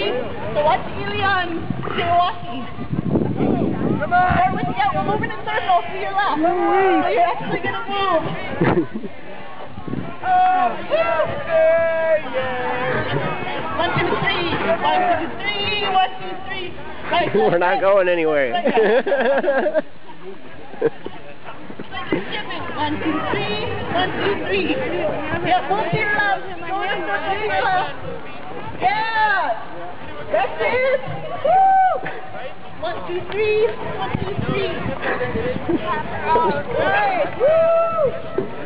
three. So watch Elian walking. Come on. We're moving in circles to your left. So you're actually going to move. One, two, three. 1, 2, 3. 1, 2, 3. Right, we're not going anywhere. Right, 1, 2, 3. 1, 2, 3. Yep, move to your left. Go in, move to your left. Yeah. That's it. Woo. 1, 2, 3. 1, 2, 3. All right. Woo.